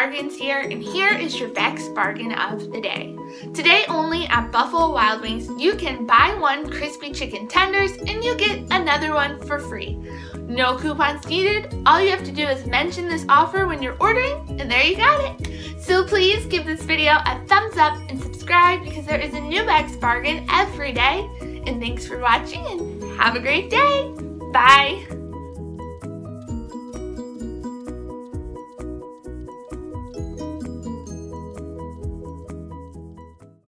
Bec'sBargains here, and here is your Beck's Bargain of the day. Today only at Buffalo Wild Wings, you can buy one crispy chicken tenders and you get another one for free. No coupons needed. All you have to do is mention this offer when you're ordering, and there you got it. So please give this video a thumbs up and subscribe because there is a new Beck's Bargain every day. And thanks for watching and have a great day. Bye.